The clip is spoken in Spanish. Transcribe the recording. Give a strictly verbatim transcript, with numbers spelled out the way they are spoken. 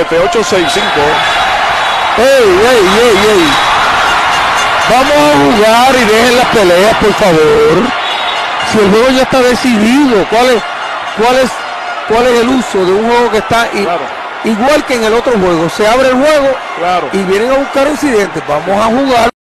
siete ocho seis cinco. ¡Ey, ey, ey, ey! Vamos a jugar y dejen las peleas, por favor. Si el juego ya está decidido, ¿cuál es, cuál es, cuál es el uso de un juego que está i- Claro. igual que en el otro juego? Se abre el juego Claro. y vienen a buscar incidentes. Vamos a jugar.